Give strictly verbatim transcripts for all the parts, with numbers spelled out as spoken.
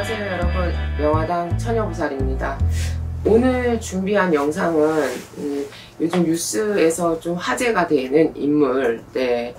안녕하세요 여러분, 명화당 처녀보살입니다. 오늘 준비한 영상은 음, 요즘 뉴스에서 좀 화제가 되는 인물, 네,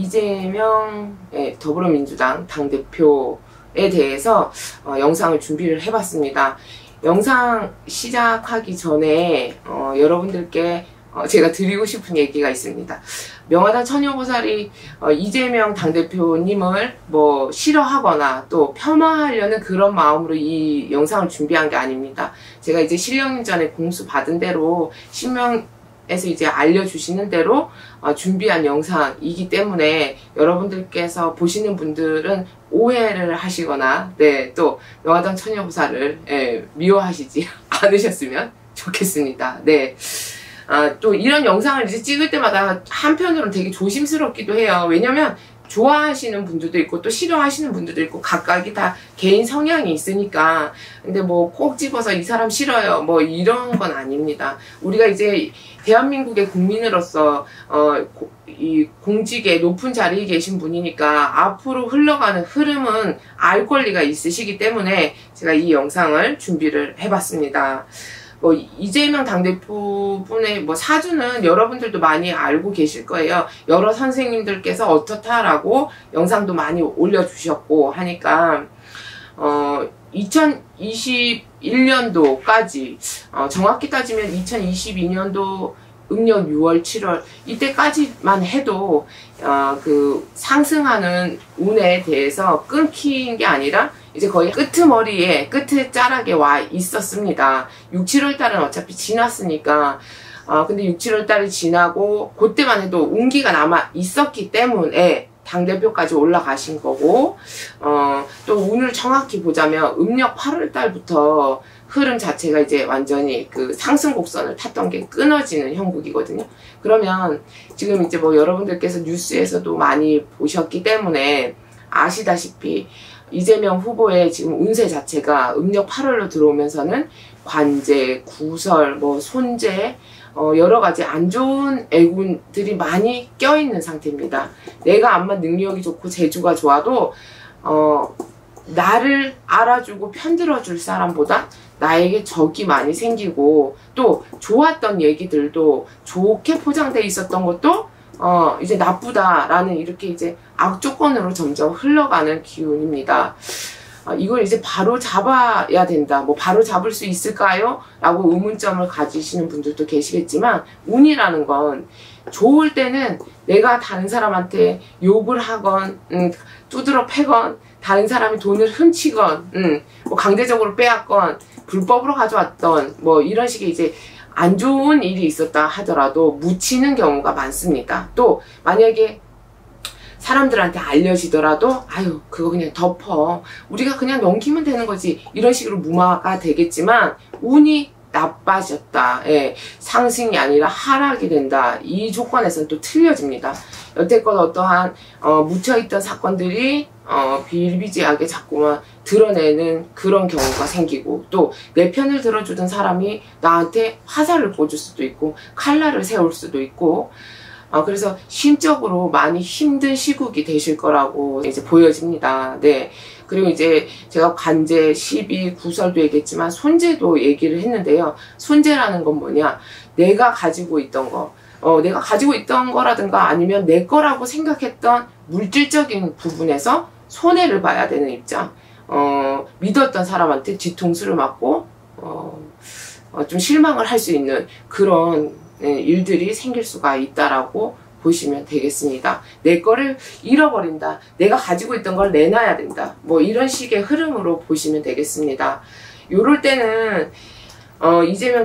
이재명 네, 더불어민주당 당대표에 대해서 어, 영상을 준비를 해봤습니다. 영상 시작하기 전에 어, 여러분들께 어, 제가 드리고 싶은 얘기가 있습니다. 명화당 처녀보살이 어, 이재명 당대표님을 뭐 싫어하거나 또 폄하하려는 그런 마음으로 이 영상을 준비한 게 아닙니다. 제가 이제 신령님 전에 공수 받은 대로 신명에서 이제 알려주시는 대로 어, 준비한 영상이기 때문에 여러분들께서 보시는 분들은 오해를 하시거나 네, 또 명화당 처녀보살을 예, 미워하시지 않으셨으면 좋겠습니다. 네. 아, 또 이런 영상을 이제 찍을 때마다 한편으로는 되게 조심스럽기도 해요. 왜냐면 좋아하시는 분들도 있고 또 싫어하시는 분들도 있고 각각이 다 개인 성향이 있으니까. 근데 뭐 꼭 집어서 이 사람 싫어요 뭐 이런 건 아닙니다. 우리가 이제 대한민국의 국민으로서 어, 고, 이 공직에 높은 자리에 계신 분이니까 앞으로 흘러가는 흐름은 알 권리가 있으시기 때문에 제가 이 영상을 준비를 해봤습니다. 뭐 이재명 당대표분의 뭐 사주는 여러분들도 많이 알고 계실 거예요. 여러 선생님들께서 어떻다라고 영상도 많이 올려주셨고 하니까 어 이천이십일 년도까지 어 정확히 따지면 이천이십이 년도 음력 유월 칠월 이때까지만 해도 어 그 상승하는 운에 대해서 끊긴 게 아니라 이제 거의 끄트머리에 끝에 자락에 와 있었습니다. 육, 칠월 달은 어차피 지났으니까 어 근데 육, 칠월 달이 지나고 그때만 해도 운기가 남아 있었기 때문에 당대표까지 올라가신 거고 어 또 운을 정확히 보자면 음력 팔월 달부터 흐름 자체가 이제 완전히 그 상승 곡선을 탔던 게 끊어지는 형국이거든요. 그러면 지금 이제 뭐 여러분들께서 뉴스에서도 많이 보셨기 때문에 아시다시피 이재명 후보의 지금 운세 자체가 음력 팔월로 들어오면서는 관재, 구설, 뭐 손재, 어 여러 가지 안 좋은 애군들이 많이 껴있는 상태입니다. 내가 암만 능력이 좋고 재주가 좋아도 어 나를 알아주고 편들어줄 사람보다 나에게 적이 많이 생기고 또 좋았던 얘기들도 좋게 포장돼 있었던 것도 어 이제 나쁘다라는 이렇게 이제 악조건으로 점점 흘러가는 기운입니다. 어, 이걸 이제 바로 잡아야 된다. 뭐 바로 잡을 수 있을까요? 라고 의문점을 가지시는 분들도 계시겠지만 운이라는 건 좋을 때는 내가 다른 사람한테 욕을 하건 음, 두드러 패건 다른 사람이 돈을 훔치건 음, 뭐 강제적으로 빼앗건 불법으로 가져왔던 뭐 이런 식의 이제 안 좋은 일이 있었다 하더라도 묻히는 경우가 많습니다. 또 만약에 사람들한테 알려지더라도 아유 그거 그냥 덮어 우리가 그냥 넘기면 되는 거지 이런 식으로 무마가 되겠지만 운이 나빠졌다. 예, 상승이 아니라 하락이 된다. 이 조건에서는 또 틀려집니다. 여태껏 어떠한 어, 묻혀있던 사건들이 어, 비일비재하게 자꾸만 드러내는 그런 경우가 생기고 또 내 편을 들어주던 사람이 나한테 화살을 꽂을 수도 있고 칼날을 세울 수도 있고 어, 그래서 심적으로 많이 힘든 시국이 되실 거라고 이제 보여집니다. 네. 그리고 이제 제가 관재, 시비, 구설도 얘기했지만 손재도 얘기를 했는데요. 손재라는 건 뭐냐? 내가 가지고 있던 거, 어, 내가 가지고 있던 거라든가 아니면 내 거라고 생각했던 물질적인 부분에서 손해를 봐야 되는 입장. 어, 믿었던 사람한테 뒤통수를 맞고, 어, 어, 좀 실망을 할 수 있는 그런 네, 일들이 생길 수가 있다라고 보시면 되겠습니다. 내 거를 잃어버린다. 내가 가지고 있던 걸 내놔야 된다. 뭐 이런 식의 흐름으로 보시면 되겠습니다. 요럴 때는 어, 이재명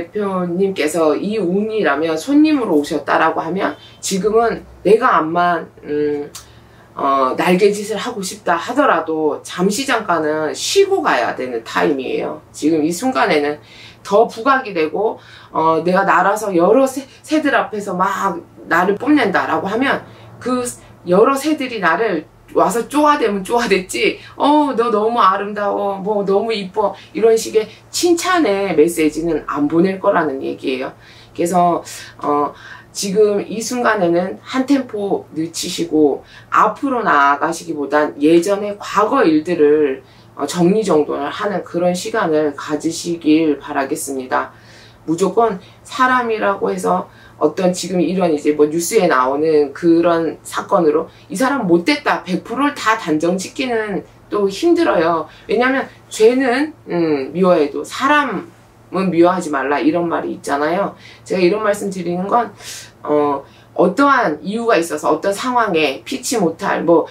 당대표님께서 이 운이라면 손님으로 오셨다라고 하면 지금은 내가 암만 음, 어, 날개짓을 하고 싶다 하더라도 잠시 잠깐은 쉬고 가야 되는 타임이에요. 지금 이 순간에는 더 부각이 되고 어, 내가 날아서 여러 새, 새들 앞에서 막 나를 뽐낸다라고 하면 그 여러 새들이 나를 와서 쪼아대면 쪼아댔지 어 너 너무 아름다워 뭐 너무 이뻐 이런 식의 칭찬의 메시지는 안 보낼 거라는 얘기예요. 그래서 어 지금 이 순간에는 한 템포 늦추시고 앞으로 나아가시기보단 예전의 과거 일들을 정리정돈을 하는 그런 시간을 가지시길 바라겠습니다. 무조건 사람이라고 해서 어떤 지금 이런 이제 뭐 뉴스에 나오는 그런 사건으로 이 사람 못됐다 백 퍼센트를 다 단정 짓기는 또 힘들어요. 왜냐하면 죄는 음, 미워해도 사람은 미워하지 말라 이런 말이 있잖아요. 제가 이런 말씀 드리는 건 어, 어떠한 이유가 있어서 어떤 상황에 피치 못할 뭐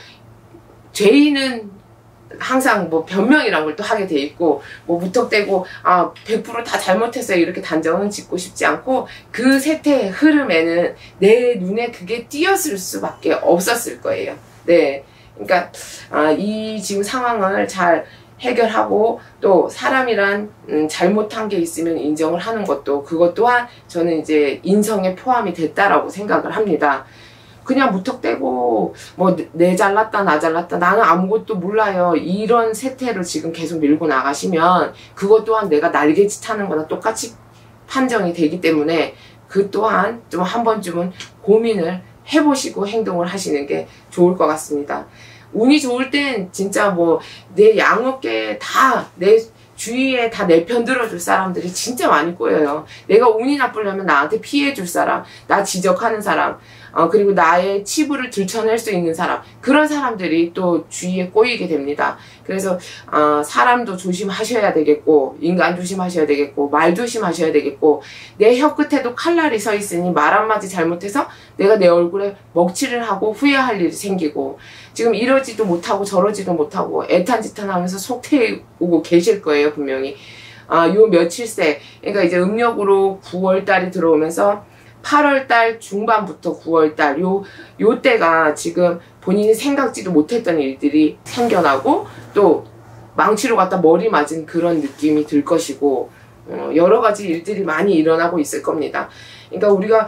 죄인은 항상 뭐 변명이란 걸 또 하게 돼 있고 뭐 무턱대고 아 백 퍼센트 다 잘못했어요 이렇게 단정은 짓고 싶지 않고 그 세태의 흐름에는 내 눈에 그게 띄었을 수밖에 없었을 거예요. 네, 그러니까 아, 이 지금 상황을 잘 해결하고 또 사람이란 음, 잘못한 게 있으면 인정을 하는 것도 그것 또한 저는 이제 인성에 포함이 됐다라고 생각을 합니다. 그냥 무턱대고 뭐 내 잘났다 나 잘났다 나는 아무것도 몰라요 이런 세태로 지금 계속 밀고 나가시면 그것 또한 내가 날개짓 하는 거나 똑같이 판정이 되기 때문에 그 또한 좀 한 번쯤은 고민을 해보시고 행동을 하시는 게 좋을 것 같습니다. 운이 좋을 땐 진짜 뭐 내 양어깨 다 내 주위에 다 내 편 들어줄 사람들이 진짜 많이 꼬여요. 내가 운이 나쁘려면 나한테 피해줄 사람, 나 지적하는 사람, 어, 그리고 나의 치부를 들춰낼 수 있는 사람, 그런 사람들이 또 주위에 꼬이게 됩니다. 그래서 어, 사람도 조심하셔야 되겠고 인간 조심하셔야 되겠고 말 조심하셔야 되겠고 내 혀끝에도 칼날이 서 있으니 말 한마디 잘못해서 내가 내 얼굴에 먹칠을 하고 후회할 일이 생기고 지금 이러지도 못하고 저러지도 못하고 애탄지탄 하면서 속 태우고 계실 거예요 분명히. 아, 요 며칠 새 그러니까 이제 음력으로 구월달이 들어오면서 팔월달 중반부터 구월달 요, 요 때가 지금 본인이 생각지도 못했던 일들이 생겨나고 또 망치로 갖다 머리 맞은 그런 느낌이 들 것이고 어, 여러 가지 일들이 많이 일어나고 있을 겁니다. 그러니까 우리가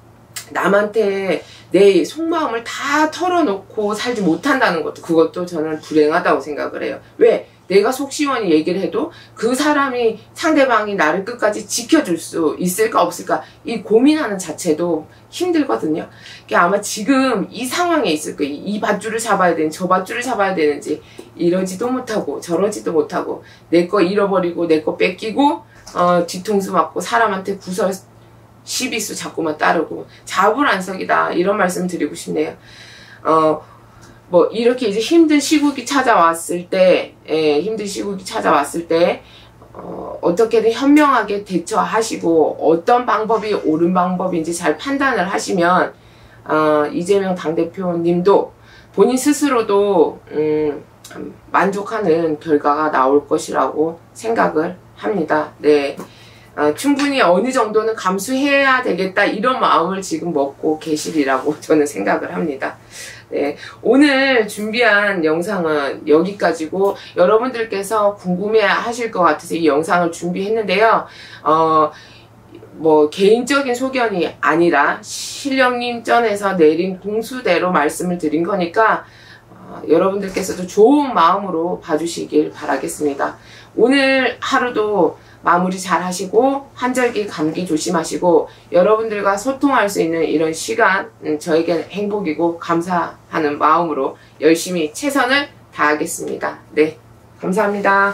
남한테 내 속마음을 다 털어놓고 살지 못한다는 것도 그것도 저는 불행하다고 생각을 해요. 왜? 내가 속 시원히 얘기를 해도 그 사람이 상대방이 나를 끝까지 지켜줄 수 있을까 없을까 이 고민하는 자체도 힘들거든요. 그러니까 아마 지금 이 상황에 있을 거예요. 이 밧줄을 잡아야 되는지 저 밧줄을 잡아야 되는지 이러지도 못하고 저러지도 못하고 내 거 잃어버리고 내 거 뺏기고 어, 뒤통수 맞고 사람한테 구설 시비수 자꾸만 따르고 자불안석이다 이런 말씀 드리고 싶네요. 어, 뭐 이렇게 이제 힘든 시국이 찾아왔을 때 예, 힘든 시국이 찾아왔을 때 어, 어떻게든 현명하게 대처하시고 어떤 방법이 옳은 방법인지 잘 판단을 하시면 어, 이재명 당대표님도 본인 스스로도 음, 만족하는 결과가 나올 것이라고 생각을 합니다. 네. 어, 충분히 어느 정도는 감수해야 되겠다 이런 마음을 지금 먹고 계시리라고 저는 생각을 합니다. 네, 오늘 준비한 영상은 여기까지고 여러분들께서 궁금해 하실 것 같아서 이 영상을 준비했는데요. 어, 뭐 개인적인 소견이 아니라 신령님 전에서 내린 공수대로 말씀을 드린 거니까 어, 여러분들께서도 좋은 마음으로 봐주시길 바라겠습니다. 오늘 하루도 마무리 잘 하시고 환절기 감기 조심하시고 여러분들과 소통할 수 있는 이런 시간 음, 저에겐 행복이고 감사하는 마음으로 열심히 최선을 다하겠습니다. 네, 감사합니다.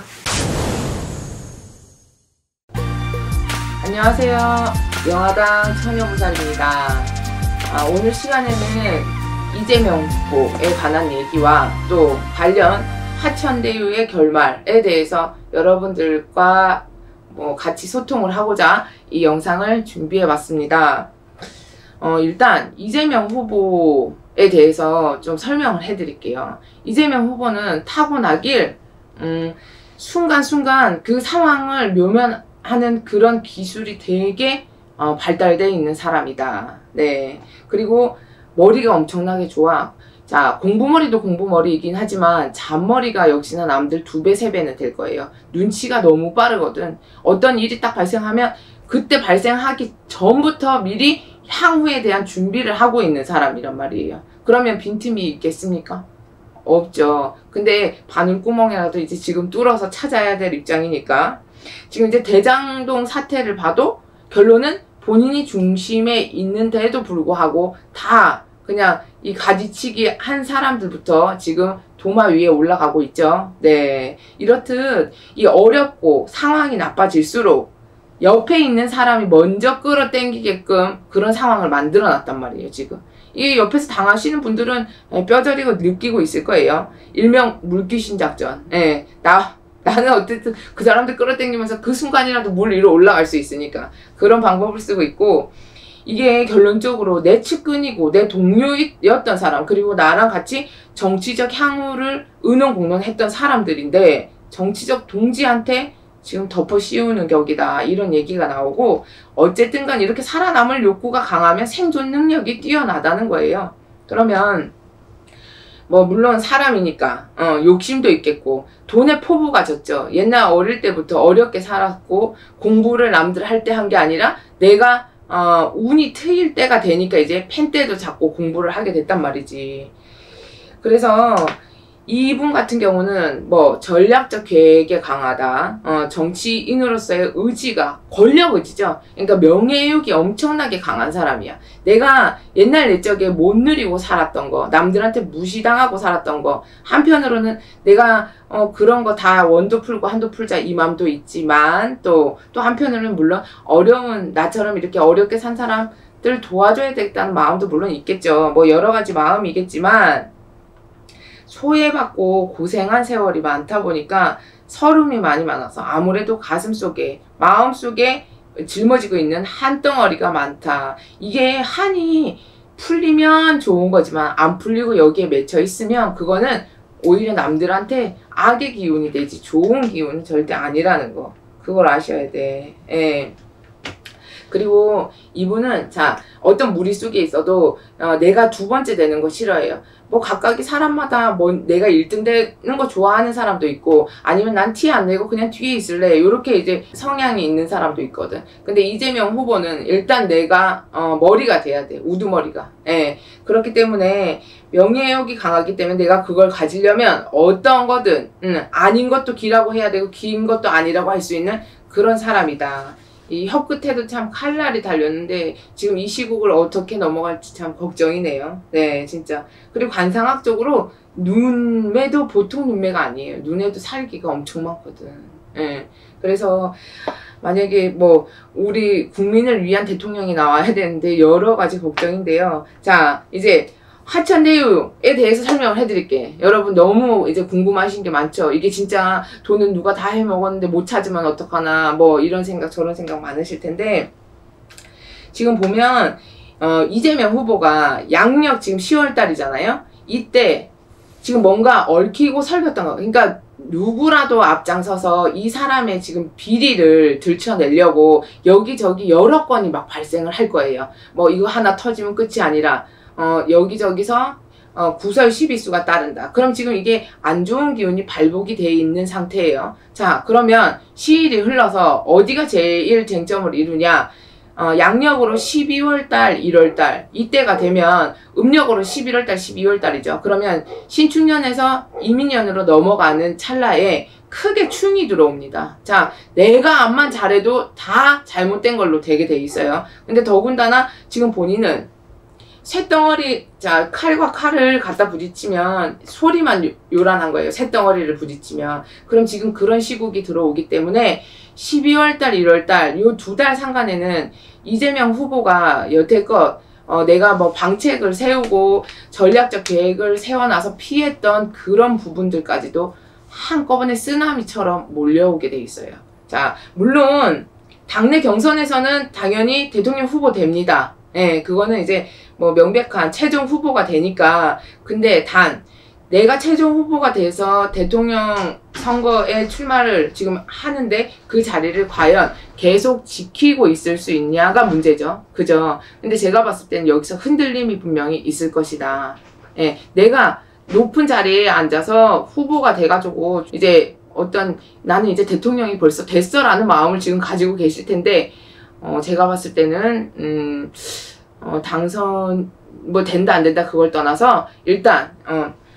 안녕하세요. 영화당 처녀보살입니다. 아, 오늘 시간에는 이재명 후보에 관한 얘기와 또 관련 하천대유의 결말에 대해서 여러분들과 뭐 같이 소통을 하고자 이 영상을 준비해 봤습니다. 어, 일단 이재명 후보에 대해서 좀 설명을 해 드릴게요. 이재명 후보는 타고나길 음, 순간순간 그 상황을 묘면하는 그런 기술이 되게 어, 발달되어 있는 사람이다. 네. 그리고 머리가 엄청나게 좋아. 자, 공부머리도 공부머리이긴 하지만 잔머리가 역시나 남들 두 배, 세 배는 될 거예요. 눈치가 너무 빠르거든. 어떤 일이 딱 발생하면 그때 발생하기 전부터 미리 향후에 대한 준비를 하고 있는 사람이란 말이에요. 그러면 빈틈이 있겠습니까? 없죠. 근데 바늘구멍이라도 이제 지금 뚫어서 찾아야 될 입장이니까 지금 이제 대장동 사태를 봐도 결론은 본인이 중심에 있는데도 불구하고 다 그냥 이 가지치기 한 사람들부터 지금 도마 위에 올라가고 있죠. 네. 이렇듯 이 어렵고 상황이 나빠질수록 옆에 있는 사람이 먼저 끌어당기게끔 그런 상황을 만들어 놨단 말이에요, 지금. 이 옆에서 당하시는 분들은 뼈저리고 느끼고 있을 거예요. 일명 물귀신 작전. 예. 나, 나는 어쨌든 그 사람들 끌어당기면서 그 순간이라도 물 위로 올라갈 수 있으니까. 그런 방법을 쓰고 있고, 이게 결론적으로 내 측근이고 내 동료였던 사람, 그리고 나랑 같이 정치적 향후를 의논공론했던 사람들인데, 정치적 동지한테 지금 덮어 씌우는 격이다, 이런 얘기가 나오고, 어쨌든 간 이렇게 살아남을 욕구가 강하면 생존 능력이 뛰어나다는 거예요. 그러면 뭐 물론 사람이니까 어, 욕심도 있겠고, 돈의 포부가 졌죠. 옛날 어릴 때부터 어렵게 살았고 공부를 남들 할 때 한 게 아니라 내가 어, 운이 트일 때가 되니까 이제 펜대도 잡고 공부를 하게 됐단 말이지. 그래서 이분 같은 경우는 뭐 전략적 계획에 강하다, 어, 정치인으로서의 의지가 권력 의지죠. 그러니까 명예욕이 엄청나게 강한 사람이야. 내가 옛날 옛적에 못 누리고 살았던 거, 남들한테 무시당하고 살았던 거, 한편으로는 내가 어, 그런 거 다 원도 풀고 한도 풀자 이 마음도 있지만, 또 또 한편으로는 물론 어려운, 나처럼 이렇게 어렵게 산 사람들 도와줘야 되겠다는 마음도 물론 있겠죠. 뭐 여러 가지 마음이겠지만, 소외받고 고생한 세월이 많다 보니까 서름이 많이 많아서 아무래도 가슴속에, 마음속에 짊어지고 있는 한 덩어리가 많다. 이게 한이 풀리면 좋은 거지만 안 풀리고 여기에 맺혀 있으면 그거는 오히려 남들한테 악의 기운이 되지 좋은 기운은 절대 아니라는 거. 그걸 아셔야 돼. 예. 그리고 이분은 자, 어떤 무리 속에 있어도 어, 내가 두 번째 되는 거 싫어해요. 뭐 각각이 사람마다 뭐 내가 일 등 되는 거 좋아하는 사람도 있고, 아니면 난 티 안 내고 그냥 뒤에 있을래, 요렇게 이제 성향이 있는 사람도 있거든. 근데 이재명 후보는 일단 내가 어, 머리가 돼야 돼. 우두머리가. 예. 그렇기 때문에 명예욕이 강하기 때문에 내가 그걸 가지려면 어떤 거든 음, 아닌 것도 기라고 해야 되고 긴 것도 아니라고 할 수 있는 그런 사람이다. 이 혀끝에도 참 칼날이 달렸는데 지금 이 시국을 어떻게 넘어갈지 참 걱정이네요. 네, 진짜. 그리고 관상학적으로 눈매도 보통 눈매가 아니에요. 눈에도 살기가 엄청 많거든. 네. 그래서 만약에 뭐 우리 국민을 위한 대통령이 나와야 되는데 여러 가지 걱정인데요. 자, 이제 화천대유에 대해서 설명을 해드릴게. 여러분 너무 이제 궁금하신 게 많죠. 이게 진짜 돈은 누가 다 해먹었는데 못 찾으면 어떡하나, 뭐 이런 생각 저런 생각 많으실 텐데, 지금 보면 어, 이재명 후보가 양력 지금 시월 달이잖아요. 이때 지금 뭔가 얽히고 설켰던 거. 그러니까 누구라도 앞장서서 이 사람의 지금 비리를 들춰내려고 여기저기 여러 건이 막 발생을 할 거예요. 뭐 이거 하나 터지면 끝이 아니라 어, 여기저기서 어, 구설 시비수가 따른다. 그럼 지금 이게 안 좋은 기운이 발복이 돼 있는 상태예요. 자, 그러면 시일이 흘러서 어디가 제일 쟁점을 이루냐? 어, 양력으로 십이월 달, 일월 달 이때가 되면 음력으로 십일월 달, 십이월 달이죠. 그러면 신축년에서 이민년으로 넘어가는 찰나에 크게 충이 들어옵니다. 자, 내가 암만 잘해도 다 잘못된 걸로 되게 돼 있어요. 근데 더군다나 지금 본인은 쇳덩어리, 자, 칼과 칼을 갖다 부딪히면 소리만 요, 요란한 거예요. 쇳덩어리를 부딪히면. 그럼 지금 그런 시국이 들어오기 때문에 십이월 달, 일월 달, 요 두 달 상간에는 이재명 후보가 여태껏 어, 내가 뭐 방책을 세우고 전략적 계획을 세워놔서 피했던 그런 부분들까지도 한꺼번에 쓰나미처럼 몰려오게 돼 있어요. 자, 물론 당내 경선에서는 당연히 대통령 후보 됩니다. 예, 그거는 이제 뭐 명백한 최종 후보가 되니까. 근데 단 내가 최종 후보가 돼서 대통령 선거에 출마를 지금 하는데 그 자리를 과연 계속 지키고 있을 수 있냐가 문제죠. 그죠? 근데 제가 봤을 때는 여기서 흔들림이 분명히 있을 것이다. 예, 내가 높은 자리에 앉아서 후보가 돼가지고 이제 어떤 나는 이제 대통령이 벌써 됐어 라는 마음을 지금 가지고 계실 텐데, 어, 제가 봤을 때는 음, 어, 당선 뭐 된다 안 된다 그걸 떠나서 일단 어,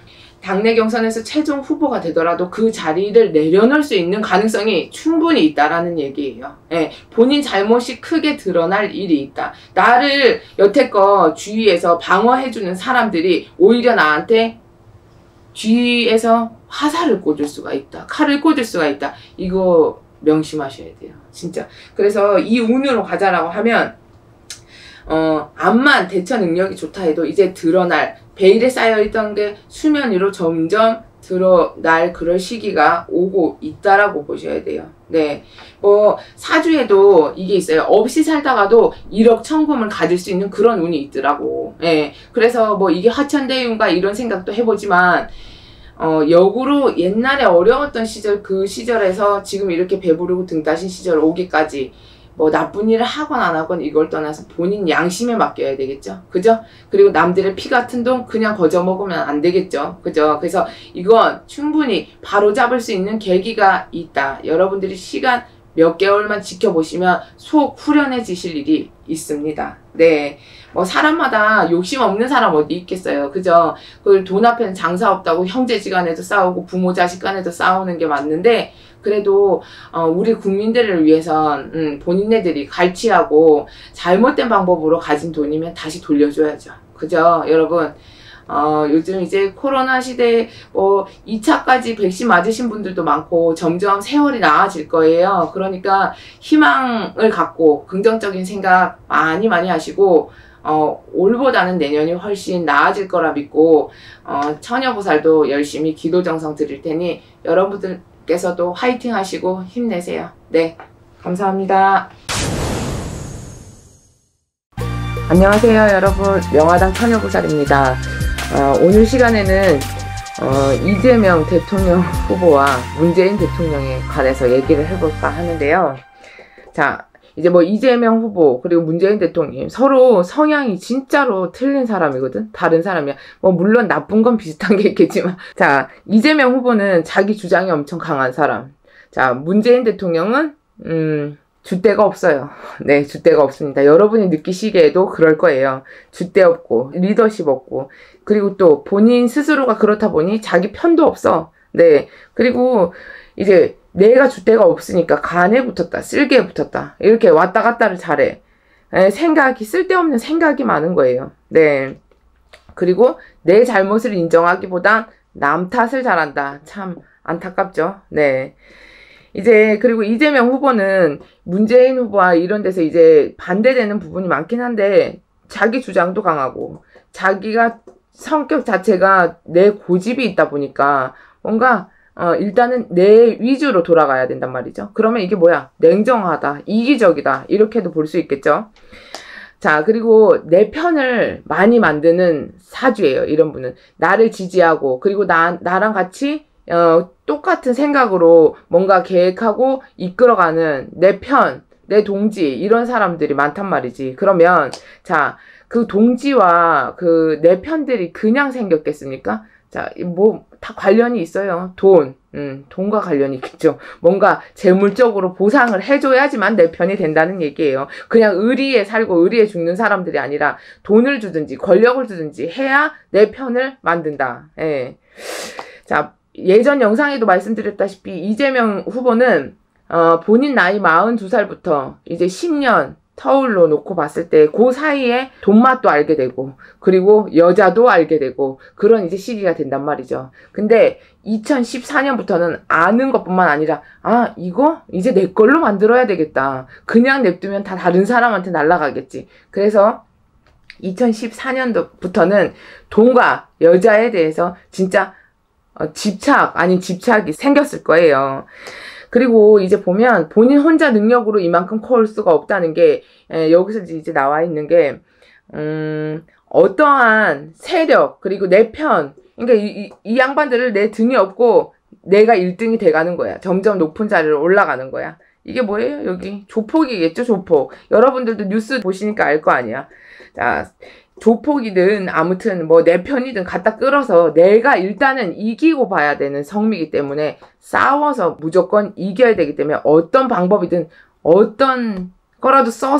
당내 경선에서 최종 후보가 되더라도 그 자리를 내려놓을 수 있는 가능성이 충분히 있다라는 얘기예요. 예, 본인 잘못이 크게 드러날 일이 있다. 나를 여태껏 주위에서 방어해주는 사람들이 오히려 나한테 뒤에서 화살을 꽂을 수가 있다. 칼을 꽂을 수가 있다. 이거 명심하셔야 돼요. 진짜. 그래서 이 운으로 가자라고 하면 어, 암만 대처 능력이 좋다 해도 이제 드러날 베일에 쌓여있던 게 수면 위로 점점 드러날 그럴 시기가 오고 있다라고 보셔야 돼요. 네. 뭐, 사주에도 이게 있어요. 없이 살다가도 일억 천금을 가질 수 있는 그런 운이 있더라고. 예. 그래서 뭐 이게 화천대유인가 이런 생각도 해보지만, 어, 역으로 옛날에 어려웠던 시절, 그 시절에서 지금 이렇게 배부르고 등 따신 시절 오기까지 뭐 나쁜 일을 하건 안 하건 이걸 떠나서 본인 양심에 맡겨야 되겠죠. 그죠? 그리고 남들의 피 같은 돈 그냥 거저 먹으면 안 되겠죠. 그죠? 그래서 이건 충분히 바로잡을 수 있는 계기가 있다. 여러분들이 시간 몇 개월만 지켜보시면 속 후련해지실 일이 있습니다. 네. 뭐 사람마다 욕심 없는 사람 어디 있겠어요. 그죠? 그 돈 앞에는 장사 없다고 형제지간에도 싸우고 부모 자식 간에도 싸우는 게 맞는데 그래도 어, 우리 국민들을 위해선 음, 본인네들이 갈취하고 잘못된 방법으로 가진 돈이면 다시 돌려줘야죠. 그죠? 여러분 어, 요즘 이제 코로나 시대에 뭐 이 차까지 백신 맞으신 분들도 많고 점점 세월이 나아질 거예요. 그러니까 희망을 갖고 긍정적인 생각 많이 많이 하시고 어, 올보다는 내년이 훨씬 나아질 거라 믿고 어, 처녀보살도 열심히 기도정성 드릴 테니 여러분들 께서도 화이팅 하시고 힘내세요. 네, 감사합니다. 안녕하세요 여러분, 명화당 처녀보살입니다. 어, 오늘 시간에는 어, 이재명 대통령 후보와 문재인 대통령에 관해서 얘기를 해볼까 하는데요. 자, 이제 뭐 이재명 후보 그리고 문재인 대통령 서로 성향이 진짜로 틀린 사람이거든. 다른 사람이야. 뭐 물론 나쁜 건 비슷한 게 있겠지만 자, 이재명 후보는 자기 주장이 엄청 강한 사람. 자, 문재인 대통령은 음 줏대가 없어요. 네, 줏대가 없습니다. 여러분이 느끼시기에도 그럴 거예요. 줏대 없고 리더십 없고 그리고 또 본인 스스로가 그렇다 보니 자기 편도 없어. 네, 그리고 이제 내가 줏대가 없으니까 간에 붙었다, 쓸개에 붙었다 이렇게 왔다 갔다를 잘해. 에, 생각이 쓸데없는 생각이 많은 거예요. 네. 그리고 내 잘못을 인정하기보단 남 탓을 잘한다. 참 안타깝죠. 네. 이제 그리고 이재명 후보는 문재인 후보와 이런 데서 이제 반대되는 부분이 많긴 한데 자기 주장도 강하고 자기가 성격 자체가 내 고집이 있다 보니까 뭔가 어, 일단은 내 위주로 돌아가야 된단 말이죠. 그러면 이게 뭐야? 냉정하다, 이기적이다, 이렇게도 볼 수 있겠죠. 자, 그리고 내 편을 많이 만드는 사주예요, 이런 분은. 나를 지지하고, 그리고 나, 나랑 같이, 어, 똑같은 생각으로 뭔가 계획하고 이끌어가는 내 편, 내 동지, 이런 사람들이 많단 말이지. 그러면, 자, 그 동지와 그 내 편들이 그냥 생겼겠습니까? 자, 뭐, 다 관련이 있어요. 돈, 음, 돈과 관련이 있겠죠. 뭔가 재물적으로 보상을 해줘야지만 내 편이 된다는 얘기예요. 그냥 의리에 살고 의리에 죽는 사람들이 아니라 돈을 주든지 권력을 주든지 해야 내 편을 만든다. 예. 자, 예전 영상에도 말씀드렸다시피 이재명 후보는, 어, 본인 나이 마흔두 살부터 이제 십 년, 터울로 놓고 봤을 때 그 사이에 돈맛도 알게 되고 그리고 여자도 알게 되고 그런 이제 시기가 된단 말이죠. 근데 이천십사 년부터는 아는 것뿐만 아니라 아 이거 이제 내 걸로 만들어야 되겠다. 그냥 냅두면 다 다른 사람한테 날아가겠지. 그래서 이천십사 년도부터는 돈과 여자에 대해서 진짜 어, 집착 아닌 집착이 생겼을 거예요. 그리고 이제 보면 본인 혼자 능력으로 이만큼 커올 수가 없다는 게 에, 여기서 이제 나와 있는 게 음, 어떠한 세력 그리고 내 편 그러니까 이, 이, 이 양반들을 내 등이 없고 내가 일 등이 돼가는 거야. 점점 높은 자리로 올라가는 거야. 이게 뭐예요? 여기 조폭이겠죠, 조폭. 여러분들도 뉴스 보시니까 알 거 아니야. 자, 조폭이든 아무튼 뭐 내 편이든 갖다 끌어서 내가 일단은 이기고 봐야 되는 성미이기 때문에 싸워서 무조건 이겨야 되기 때문에 어떤 방법이든 어떤 거라도 써서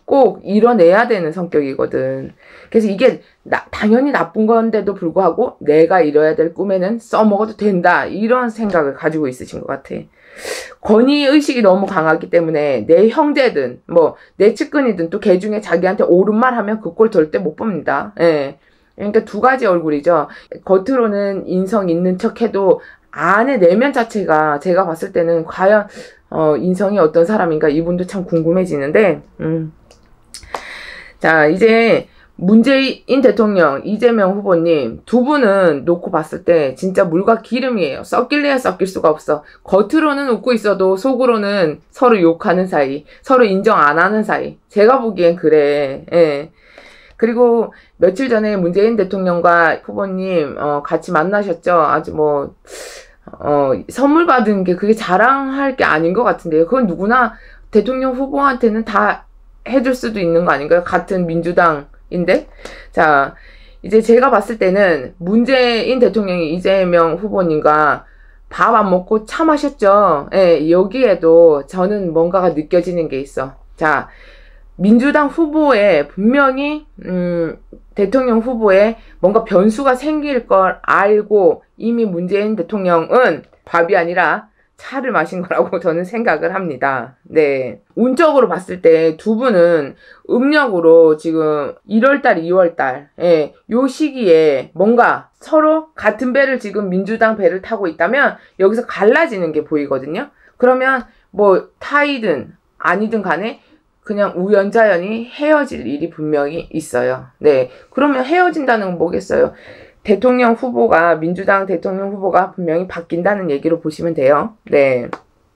꼭 이뤄내야 되는 성격이거든. 그래서 이게 나, 당연히 나쁜 건데도 불구하고 내가 이뤄야 될 꿈에는 써먹어도 된다. 이런 생각을 가지고 있으신 것 같아. 권위의식이 너무 강하기 때문에 내 형제든 뭐 내 측근이든 또 걔 중에 자기한테 옳은 말 하면 그 꼴 절대 못 봅니다. 예. 그러니까 두 가지 얼굴이죠. 겉으로는 인성 있는 척해도 안에 내면 자체가 제가 봤을 때는 과연 어, 인성이 어떤 사람인가 이분도 참 궁금해지는데 음. 자, 이제 문재인 대통령, 이재명 후보님 두 분은 놓고 봤을 때 진짜 물과 기름이에요. 섞일래야 섞일 수가 없어. 겉으로는 웃고 있어도 속으로는 서로 욕하는 사이, 서로 인정 안 하는 사이. 제가 보기엔 그래. 예. 그리고 며칠 전에 문재인 대통령과 후보님 어, 같이 만나셨죠. 아주 뭐 어, 선물 받은 게 그게 자랑할 게 아닌 것 같은데요. 그건 누구나 대통령 후보한테는 다 해줄 수도 있는 거 아닌가요? 같은 민주당인데. 자, 이제 제가 봤을 때는 문재인 대통령이 이재명 후보님과 밥 안 먹고 차 마셨죠. 예, 여기에도 저는 뭔가가 느껴지는 게 있어. 자, 민주당 후보에 분명히 음, 대통령 후보에 뭔가 변수가 생길 걸 알고 이미 문재인 대통령은 밥이 아니라 차를 마신 거라고 저는 생각을 합니다. 네. 운적으로 봤을 때 두 분은 음력으로 지금 일월달, 이월달, 예, 요 시기에 뭔가 서로 같은 배를 지금 민주당 배를 타고 있다면 여기서 갈라지는 게 보이거든요. 그러면 뭐 타이든 아니든 간에 그냥 우연자연히 헤어질 일이 분명히 있어요. 네. 그러면 헤어진다는 건 뭐겠어요? 대통령 후보가, 민주당 대통령 후보가 분명히 바뀐다는 얘기로 보시면 돼요. 네.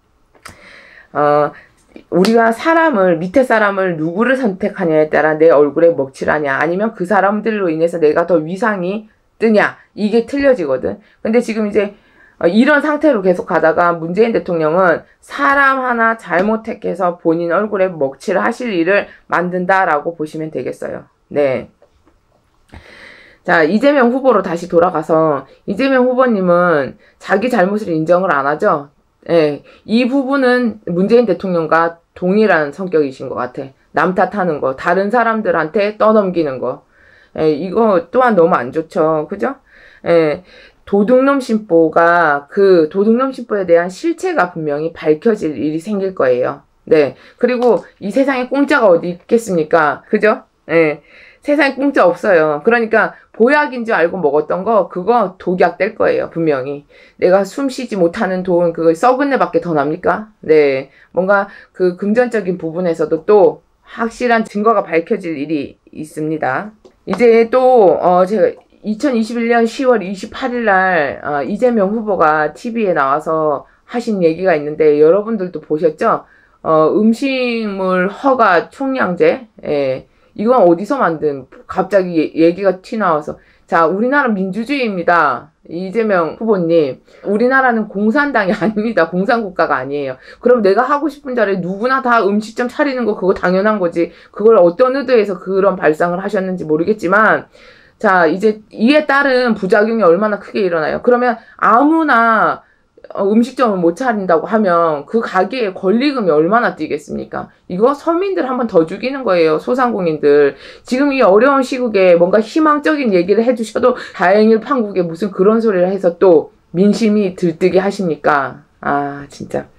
어, 우리가 사람을, 밑에 사람을 누구를 선택하냐에 따라 내 얼굴에 먹칠 하냐, 아니면 그 사람들로 인해서 내가 더 위상이 뜨냐, 이게 틀려지거든. 근데 지금 이제 이런 상태로 계속 가다가 문재인 대통령은 사람 하나 잘못 택해서 본인 얼굴에 먹칠 하실 일을 만든다라고 보시면 되겠어요. 네. 자, 이재명 후보로 다시 돌아가서 이재명 후보님은 자기 잘못을 인정을 안 하죠. 예, 이 부분은 문재인 대통령과 동일한 성격이신 것 같아. 남 탓하는 거, 다른 사람들한테 떠넘기는 거. 예, 이거 또한 너무 안 좋죠. 그죠? 예, 도둑놈 신보가 그 도둑놈 신보에 대한 실체가 분명히 밝혀질 일이 생길 거예요. 네. 그리고 이 세상에 공짜가 어디 있겠습니까? 그죠? 예. 세상에 공짜 없어요. 그러니까 보약인 줄 알고 먹었던 거 그거 독약 될 거예요. 분명히. 내가 숨 쉬지 못하는 돈 그거 썩은 내밖에 더 납니까? 네. 뭔가 그 금전적인 부분에서도 또 확실한 증거가 밝혀질 일이 있습니다. 이제 또 어 제가 이천이십일 년 시월 이십팔일 날 어, 이재명 후보가 티비에 나와서 하신 얘기가 있는데 여러분들도 보셨죠? 어, 음식물 허가 총량제. 예. 이건 어디서 만든 갑자기 얘기가 튀나와서 자 우리나라 민주주의입니다. 이재명 후보님 우리나라는 공산당이 아닙니다. 공산국가가 아니에요. 그럼 내가 하고 싶은 자리에 누구나 다 음식점 차리는 거 그거 당연한 거지. 그걸 어떤 의도에서 그런 발상을 하셨는지 모르겠지만 자 이제 이에 따른 부작용이 얼마나 크게 일어나요. 그러면 아무나 음식점을 못 차린다고 하면 그 가게에 권리금이 얼마나 뛰겠습니까? 이거 서민들 한번 더 죽이는 거예요. 소상공인들. 지금 이 어려운 시국에 뭔가 희망적인 얘기를 해주셔도 다행일 판국에 무슨 그런 소리를 해서 또 민심이 들뜨게 하십니까? 아 진짜.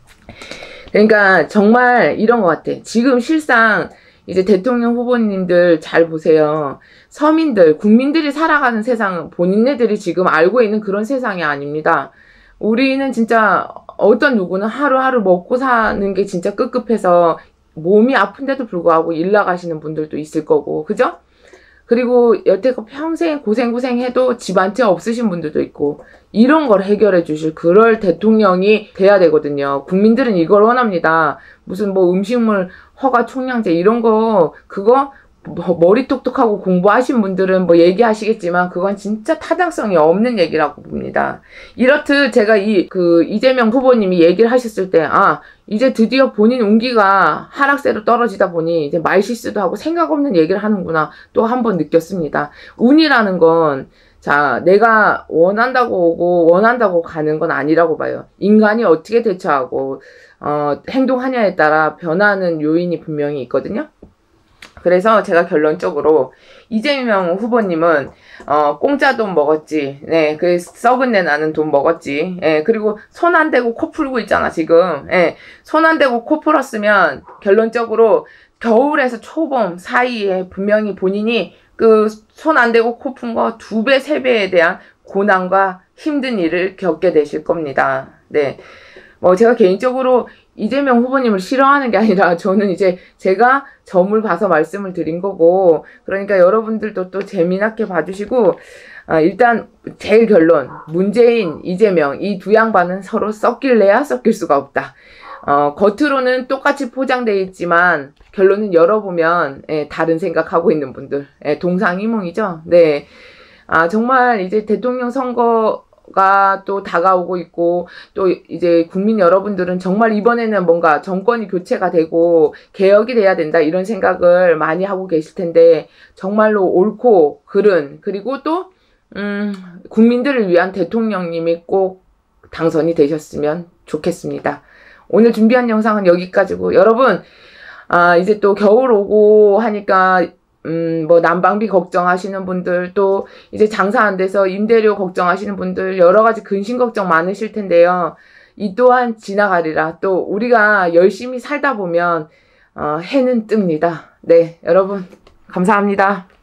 그러니까 정말 이런 것 같아. 지금 실상 이제 대통령 후보님들 잘 보세요. 서민들, 국민들이 살아가는 세상은 본인네들이 지금 알고 있는 그런 세상이 아닙니다. 우리는 진짜 어떤 누구는 하루하루 먹고 사는 게 진짜 급급해서 몸이 아픈데도 불구하고 일 나가시는 분들도 있을 거고, 그죠? 그리고 여태껏 평생 고생고생해도 집 한 채 없으신 분들도 있고, 이런 걸 해결해 주실 그럴 대통령이 돼야 되거든요. 국민들은 이걸 원합니다. 무슨 뭐 음식물 허가 총량제 이런 거 그거 머리 똑똑하고 공부하신 분들은 뭐 얘기하시겠지만 그건 진짜 타당성이 없는 얘기라고 봅니다. 이렇듯 제가 이 그 이재명 후보님이 얘기를 하셨을 때 아 이제 드디어 본인 운기가 하락세로 떨어지다 보니 이제 말실수도 하고 생각 없는 얘기를 하는구나 또 한 번 느꼈습니다. 운이라는 건 자 내가 원한다고 오고 원한다고 가는 건 아니라고 봐요. 인간이 어떻게 대처하고 어, 행동하냐에 따라 변하는 요인이 분명히 있거든요. 그래서 제가 결론적으로 이재명 후보님은 어 공짜 돈 먹었지. 네, 그 썩은 내 나는 돈 먹었지. 예, 그리고 손 안 대고 코 풀고 있잖아 지금. 예, 손 안 대고 코 풀었으면 결론적으로 겨울에서 초봄 사이에 분명히 본인이 그 손 안 대고 코 푼 거 두 배, 세 배에 대한 고난과 힘든 일을 겪게 되실 겁니다. 네. 뭐 제가 개인적으로 이재명 후보님을 싫어하는 게 아니라 저는 이제 제가 점을 봐서 말씀을 드린 거고, 그러니까 여러분들도 또 재미나게 봐주시고, 아, 일단 제일 결론, 문재인, 이재명 이 두 양반은 서로 섞일래야 섞일 수가 없다. 어, 겉으로는 똑같이 포장되어 있지만 결론은 열어보면 예, 다른 생각하고 있는 분들, 예, 동상이몽이죠. 네, 아 정말 이제 대통령 선거가 또 다가오고 있고, 또 이제 국민 여러분들은 정말 이번에는 뭔가 정권이 교체가 되고 개혁이 돼야 된다 이런 생각을 많이 하고 계실 텐데, 정말로 옳고 그른, 그리고 또 음, 국민들을 위한 대통령님이 꼭 당선이 되셨으면 좋겠습니다. 오늘 준비한 영상은 여기까지고, 여러분 아 이제 또 겨울 오고 하니까 음 뭐 난방비 걱정하시는 분들, 또 이제 장사 안 돼서 임대료 걱정하시는 분들, 여러 가지 근심 걱정 많으실 텐데요. 이 또한 지나가리라. 또 우리가 열심히 살다 보면 어, 해는 뜹니다. 네, 여러분 감사합니다.